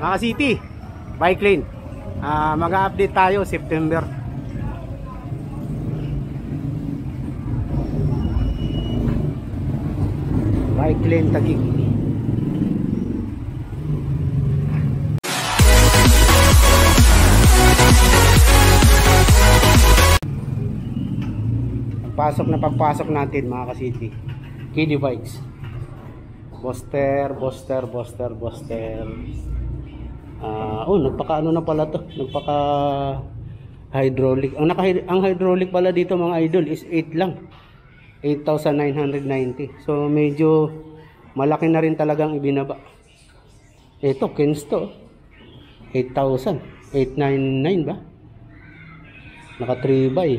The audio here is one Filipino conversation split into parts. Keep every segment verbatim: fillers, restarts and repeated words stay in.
Mga city, bike lane. Uh, Mag-update tayo September. Bike lane Taguig. Pagpasok na pagpasok natin mga ka-city, Kiddie Bikes. Boster, Boster, Boster, Boster. Uh, oh, nagpaka ano na pala to. Nagpaka hydraulic. Ang naka ang hydraulic pala dito mga idol is eight lang. eight thousand nine hundred ninety. So medyo malaki na rin talagang ibinaba. Ito, Kens to. eight thousand. eight ninety-nine ba? Naka three by.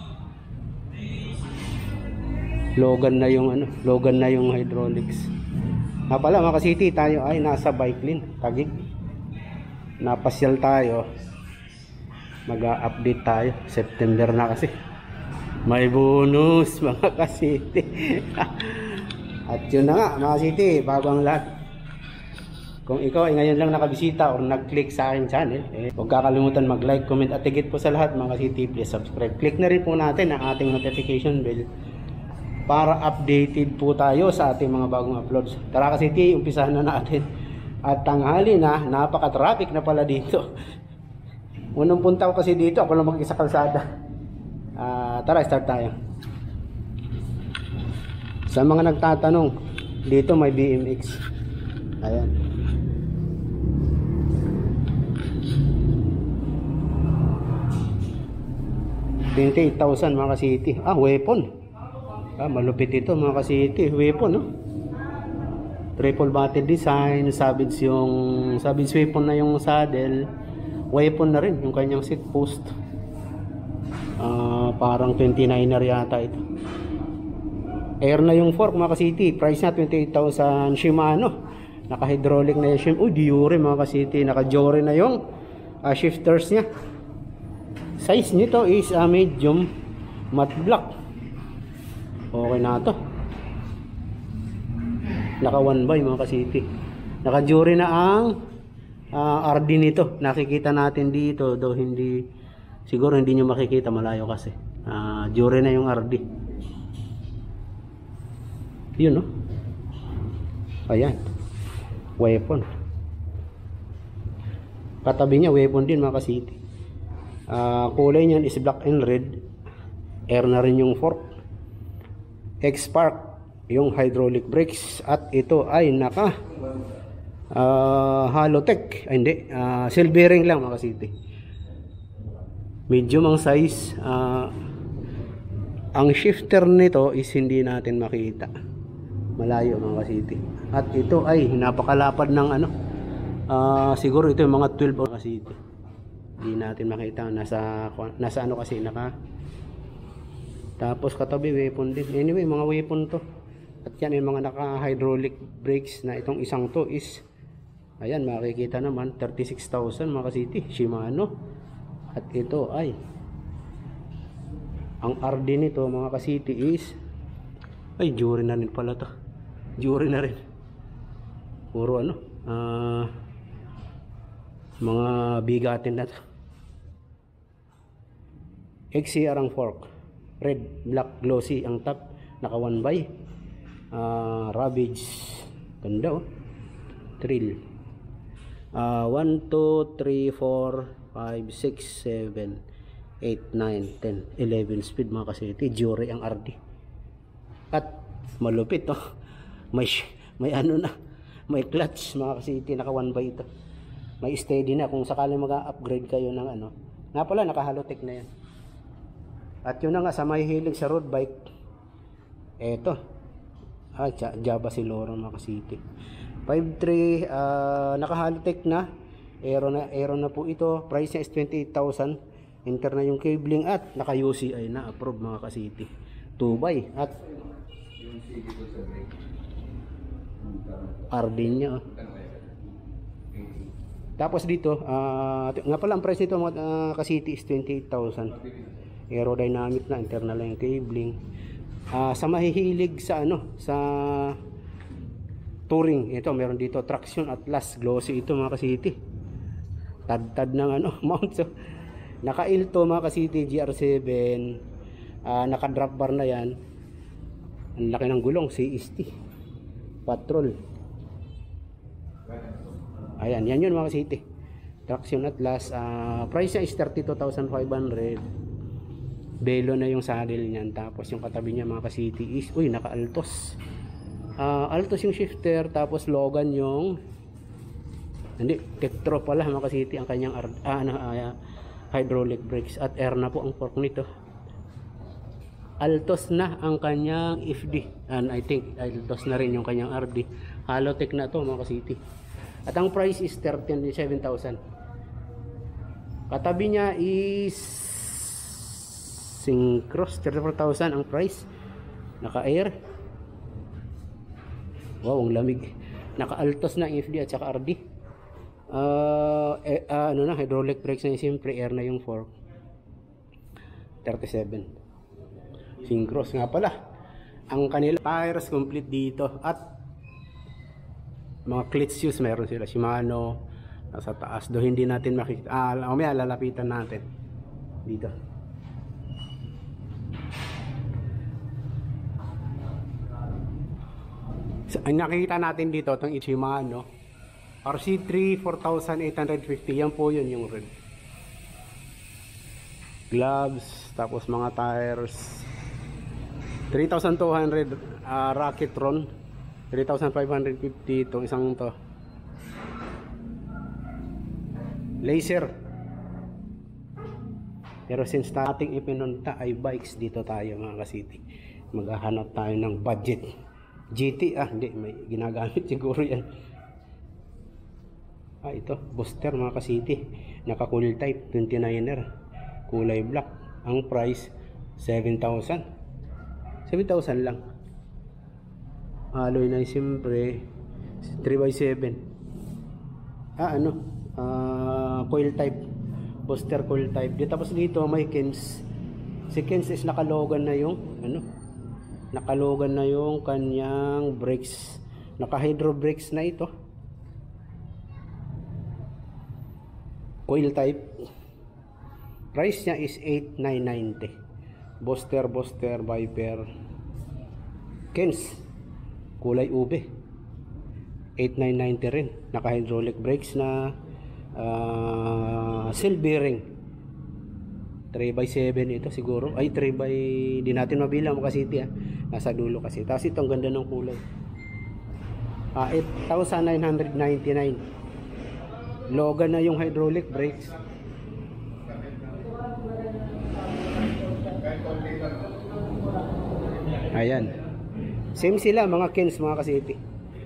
Logan na yung ano, Logan na yung hydraulics. Ah pala mga ka-city, tayo ay nasa bike lane Taguig. Napasyal tayo. Mag-update tayo. September na kasi. May bonus mga ka-city. At yun na nga mga city, bago ang lahat. Kung ikaw ay ngayon lang nakabisita or nag-click sa aking channel, eh, huwag kakalimutan mag-like, comment at higit po sa lahat mga city, please subscribe. Click na rin po natin ang ating notification bell para updated po tayo sa ating mga bagong uploads. Tara ka city, umpisahan na natin. At tanghali na, napaka-traffic na pala dito. Unang punta ko kasi dito, ako lang mag-isa kalsada. Uh, tara, start tayo. Sa mga nagtatanong, dito may B M X. Ayan. twenty-eight thousand mga ka-city. Ah, weapon. Ah, malupit ito mga ka-city. Weapon, no? Triple battle design. Savage yung Savage weapon na yung saddle. Weapon na rin yung kanyang seat post. Uh, parang twenty-niner yata ito. Air na yung fork mga ka-city. Price na twenty-eight thousand. Shimano. Naka-hydraulic na yung Shimano. Uy, Diore mga ka-city. Naka-Jore na yung uh, shifters niya. Size nito is uh, medium matte black. Okay na to. Naka one by mga ka-city. Naka-Jore na ang uh, R D nito. Nakikita natin dito, though hindi, siguro hindi nyo makikita, malayo kasi. Uh, Jore na yung R D. Yun, no? Ayan. Weapon. Katabi niya, weapon din mga ka-city. Uh, kulay niyan is black and red. Air na rin yung fork. X-Spark yung hydraulic brakes. At ito ay naka uh, Halotech. Ay hindi, uh, seal bearing lang mga ka-city. Medium ang size. uh, Ang shifter nito is hindi natin makita, malayo mga ka-city. At ito ay napakalapad ng ano, uh, siguro ito yung mga twelve mga ka-city. Hindi natin makita. Nasa, nasa ano kasi naka. Tapos katabi weapon din. Anyway mga weapon to. At yan yung mga naka hydraulic brakes na itong isang to is, ayan makikita naman thirty-six thousand mga ka-city. Shimano. At ito ay ang R D nito mga ka-city is, ay Jore na rin pala to. Jore na rin. Puro ano uh, mga bigatin na to. X C R ang fork. Red, black, glossy ang top. Naka one by. Uh, Ravage. Ganda oh. Trill. Uh, one, two, three, four, five, six, seven, eight, nine, ten, eleven speed mga ka-city. Jore ang R D. At malupit oh. May, may ano na. May clutch mga ka-city. Naka one by ito. May steady na kung sakaling mag-upgrade kayo ng ano. Nga pala, naka Halotech na yan. At yun na nga sa may hilig sa road bike. Eto. Ah, Java Siloro mga ka-city. five three, uh, naka Halotech na. Aero na, aero na po ito. Price niya is twenty-eight thousand. Enter na yung cabling at naka U C I na. Approve mga ka-city. two by. At R D niya. Oh. Tapos dito, uh, nga pala ang price nito mga uh, ka-city is twenty-eight thousand. Aerodynamic na, internal lang yung cabling. Uh, sa mahihilig sa ano, sa Touring. Ito meron dito traction Atlas glossy ito mga ka-city. Tad-tad ng ano mount. So, naka-ilto mga ka-city G R seven. Uh, naka-drop bar na yan. Ang laki ng gulong C S T Patrol. Ayan, yan yun mga ka-city. Traction Atlas, uh, price niya is thirty-two thousand five hundred. Belo na yung saddle niyan. Tapos yung katabi niya mga ka-city is, uy, naka-Altos. Uh, Altos yung shifter, tapos Logan yung, hindi, Tektro pala mga ka-city ang kanyang ah, ano, uh, hydraulic brakes. At air na po ang fork nito. Altos na ang kanyang F D. And I think Altos na rin yung kanyang R D. Halotech na to mga ka-city. At ang price is thirty-seven thousand. Katabi niya is Syncross, thirty-four thousand ang price. Naka-air. Wow, ang lamig. Naka-Altos na F D at saka R D. Uh, eh, uh, ano na, hydraulic brakes na yung siyempre, air na yung fork. thirty-seven. Syncross nga pala. Ang kanila tires complete dito at mga cleat shoes meron sila. Shimano nasa taas. Do hindi natin makikita. Ah, mamaya lalapitan natin. Dito. So, ang nakikita natin dito itong Shimano R C three four thousand eight hundred fifty. Yan po yun yung red. Gloves. Tapos mga tires three thousand two hundred uh, Rocketron three thousand five hundred fifty itong isang to. Laser. Pero since ating ipinunta ay bikes, dito tayo mga ka-city. Maghahanap tayo ng budget. G T, ah hindi, may ginagamit siguro yan. Ah ito, booster mga ka-city. Naka cool type, twenty-niner. Kulay black. Ang price, seven thousand. seven thousand lang. Alloy na siyempre three by seven. Ah ano, uh, coil type, booster coil type. Di, tapos dito may Kens. Si Kens is nakalogan na yung ano, nakalogan na yung kanyang brakes. Naka hydro brakes na ito. Coil type. Price niya is eight thousand nine hundred ninety. Booster, booster, Viper, Kens, kulay ube, eight thousand nine hundred ninety rin. Naka hydraulic brakes na, uh, seal bearing, three by seven ito siguro. Ay three by, di natin mabilang mga ka-city, ah. Nasa dulo kasi. Tapos ito ang ganda ng kulay, uh, eight thousand nine hundred ninety-nine. Logan na yung hydraulic brakes. Ayan. Same sila mga Kens mga ka-city.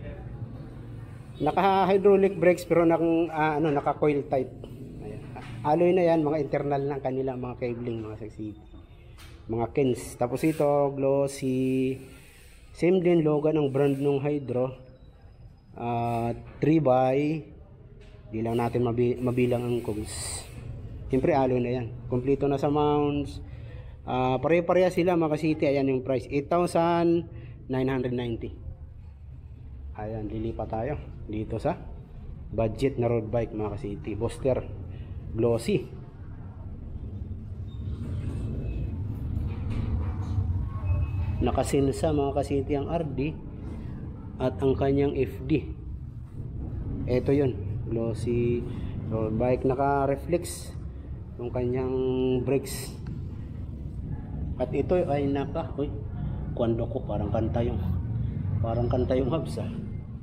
Naka hydraulic brakes pero nang uh, ano, naka coil type. Ayan. Alloy na yan, mga internal ng kanila mga cabling mga ka-city. Mga Kens. Tapos ito glossy. Same din Logan ang brand ng hydro. Uh, three by. Di lang natin mabi mabilang ang cogs. Siyempre alloy na yan. Kompleto na sa mounts. Uh, pare-pareha sila mga ka-city. Ayan yung price, eight thousand nine hundred ninety. Ayan, lilipat tayo dito sa budget na road bike mga ka-city. Booster glossy. Nakasinsa mga ka-city ang R D at ang kanyang F D. Ito yun, glossy road bike. Naka-reflex yung kanyang brakes. At ito ay naka, uy, kwando ko, parang kanta yung, parang kanta yung hubs, ah.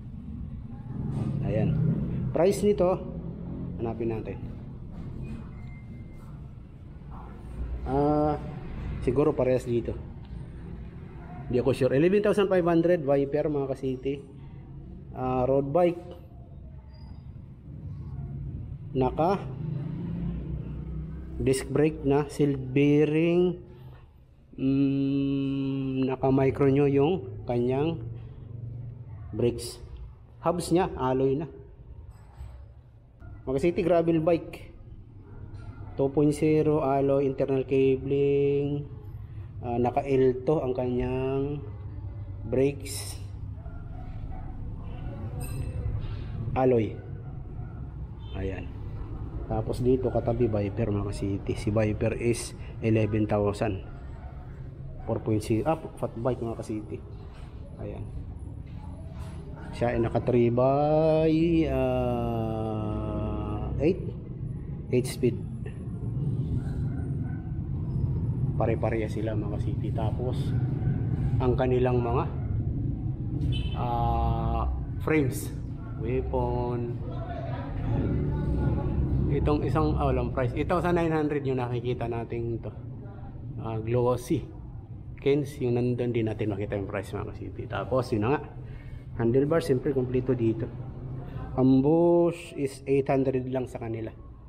Ayan. Price nito, hanapin natin. Ah, siguro parehas dito. Hindi ako sure. eleven thousand five hundred Viper mga ka-city. Ah, road bike. Naka disc brake na, seal bearing. Mm, naka micro nyo yung kanyang brakes. Hubs nya alloy na mga city. Gravel bike two point oh alloy, internal cabling, uh, naka L to ang kanyang brakes. alloy. Ayan. Tapos dito katabi Viper mga City. Si Viper is eleven thousand. four point zero up, fat bike mga City. Ayan. Siya ay naka three by eight speed. Pare-pareha sila mga City. Tapos ang kanilang mga uh, frames, weapon, itong isang oh, walang price, eight thousand nine hundred yung nakikita natin to, uh, glossy Kens, yung nandun din natin makita yung price mga City. Tapos yun na nga, handlebar siyempre kompleto dito. Ambush is eight hundred lang sa kanila.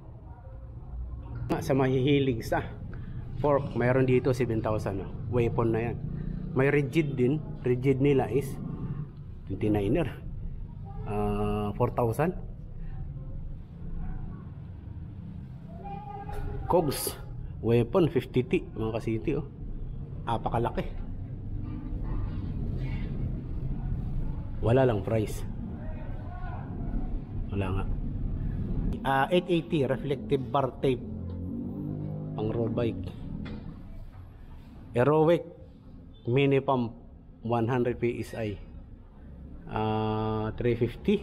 Sa mahihilig sa fork, mayroon dito seven thousand, oh. Weapon na yan. May rigid din, rigid nila is twenty-niner, uh, four thousand. Cogs weapon fifty T mga City, oh. Apakalaki. Wala lang price. Wala nga. uh, eight eighty reflective bar tape pang road bike. Aerowick mini pump one hundred P S I, uh, three fifty.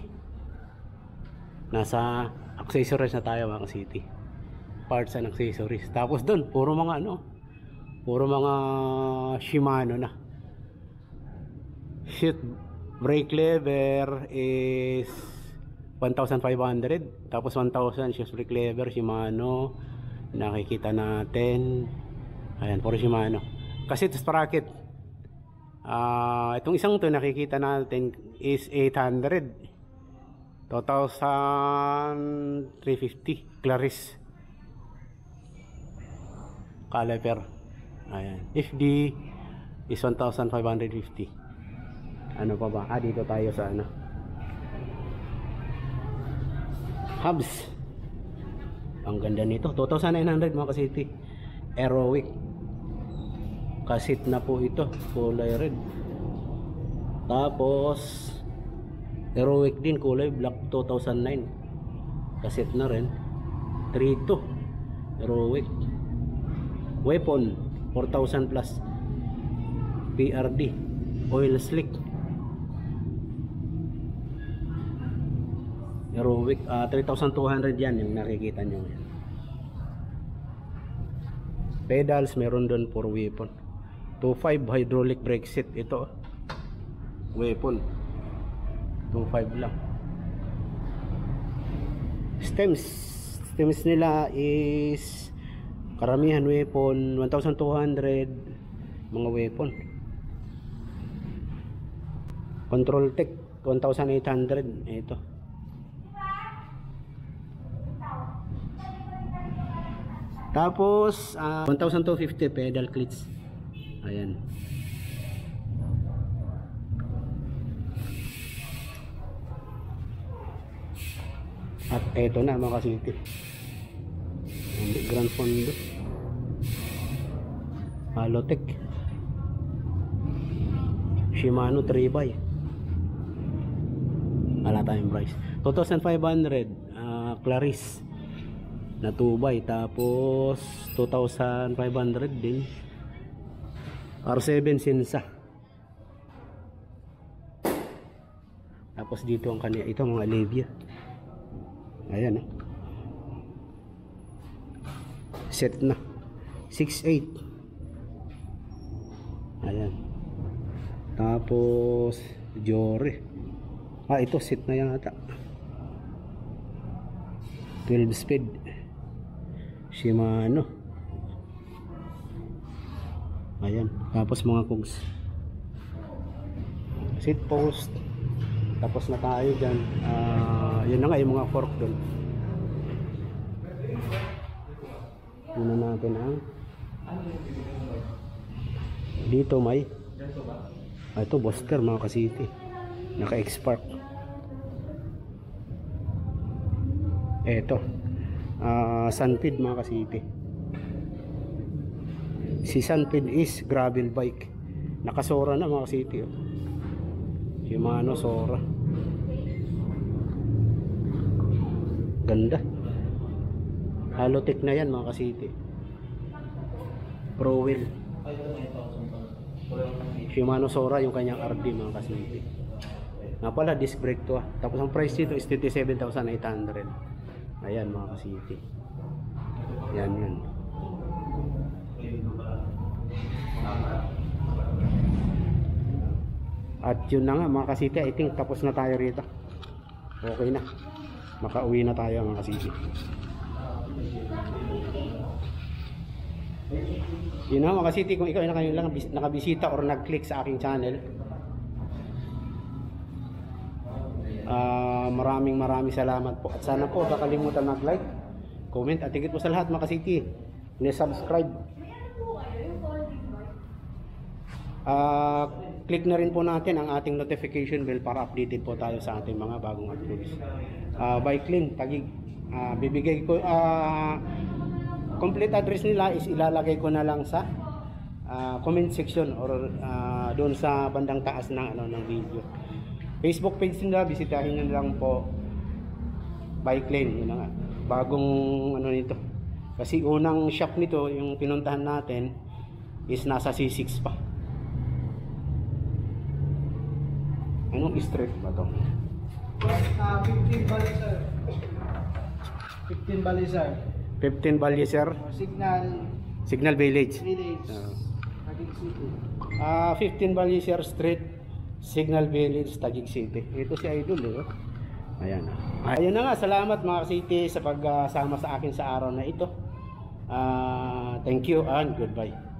Nasa accessories na tayo mga City. Parts and accessories. Tapos doon puro mga ano, puro mga Shimano na. Shit, brake lever is one thousand five hundred. Tapos one thousand shoes brake lever Shimano. Nakikita natin. Ayan, puro Shimano. Kasi ito sprocket. Uh, itong isang to nakikita natin is eight hundred. two thousand three fifty. Claris. Caliper. Ayan. F D is one thousand five hundred fifty. Ano pa ba? Ah, dito tayo sa ano. Hubs. Ang ganda nito. two thousand nine hundred mga City. Aerowick. Kasit na po ito. Kulay red. Tapos Aerowick din kulay black two thousand nine. Kasit na rin. three two. Aerowick. Weapon four thousand plus. P R D oil slick. Aerowick uh, three thousand two hundred yan yung nakikita nyo. Pedals meron doon for weapon. two five hydraulic brake set ito. Weapon two five lang. Stems stems nila is karamihan weapon one thousand two hundred. Mga weapon Control Tech one thousand eight hundred. Ito tapos uh, one thousand two fifty pedal clips. Ayan. At eto na mga City, Grand Fondo Halotech Shimano three by. Wala tayong price. two thousand five hundred. uh, Claris na two by. Tapos two thousand five hundred din R seven Sinsa. Tapos dito ang kanya, ito mga Levia. Ayan eh. Set na six eight. Ayan. Tapos Jory. Ah, ito set na yata. twelve speed Shimano. Ayan. Tapos mga cogs. Seat post. Tapos na tayo dyan. Uh, yun na nga yung mga fork doon. Yun na natin ang dito may ah, ito Bosker mga City. Naka X-Park. Eto uh, Sunfeed mga City. Si Sunfeed is gravel bike. Nakasora na mga City, oh. Shimano Sora. Ganda. Halotech na yan mga ka-city. Pro wheel. Shimano Sora yung kanyang R D mga ka-city. Nga pala, disc brake to ah. Tapos ang price dito is thirty-seven thousand eight hundred. Ayan mga ka-city. Yan yan. At yun na nga mga ka-city, I think tapos na tayo rito. Okay na. Makauwi na tayo mga ka-city. Yun na mga ka-city, kung ikaw ay naka, lang nakabisita or nag-click sa aking channel, uh, maraming maraming salamat po. At sana po kakalimutan mag-like, comment, at higit po sa lahat mga ka-city, ni-subscribe. Uh, click na rin po natin ang ating notification bell para updated po tayo sa ating mga bagong uploads. Uh, Bike Lane, Taguig, uh, bibigay ko, uh, complete address nila is ilalagay ko na lang sa uh, comment section or uh, doon sa bandang taas ng ano ng video. Facebook page nila, bisitahin niyo lang po. Bike Lane, yun na nga. Bagong ano nito. Kasi unang shop nito, yung pinuntahan natin is nasa C six pa. Anong street ba to? Uh, fifteen Baliser. fifteen Baliser. fifteen Balyeser. Signal Signal Village. Village. Uh, Taguig City. uh, fifteen Balyeser Street, Signal Village, Taguig City. Ito si Idol eh. Ayan. Ayun na nga, salamat mga city sa pagsama sa akin sa araw na ito. Uh, thank you and goodbye.